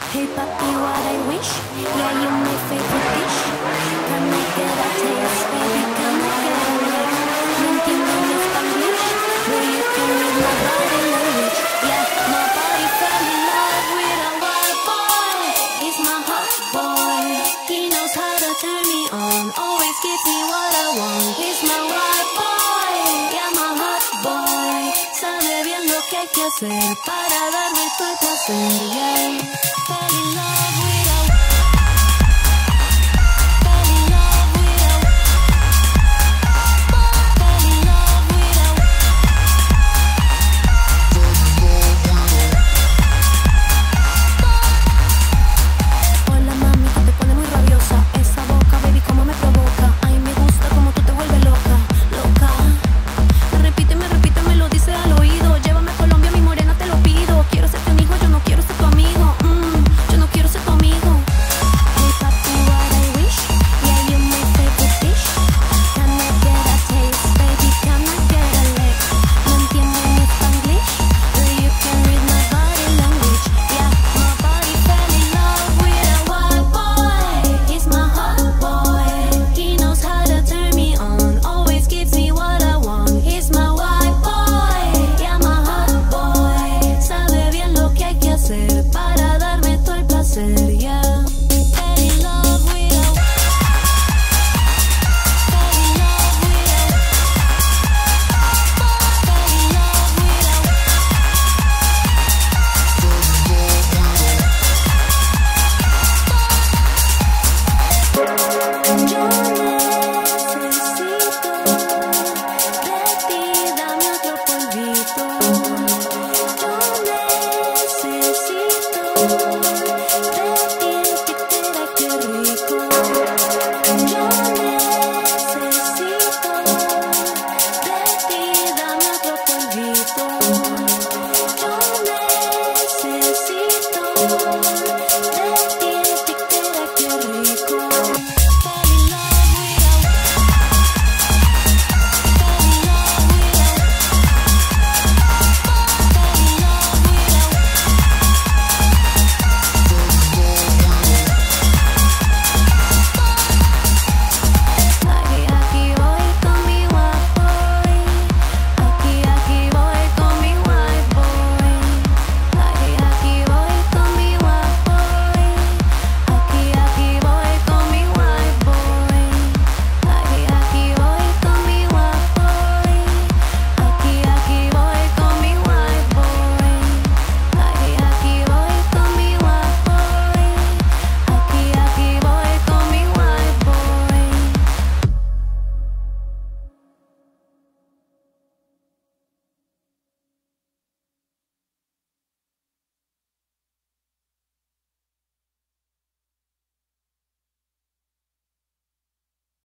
Hey papi, what I wish. Yeah, you my favorite dish. Can I get a taste, baby? Can I get a lick? No entiendo mi Spanglish, but you can read my body language. Yeah, my body fell in love with a wild boy. He's my hot boy. He knows how to turn me on. Always gives me what I want. He's my wild boy. Yeah, my hot boy. Sabe bien lo que hay que hacer para darme tu placer. Yeah, fell in love.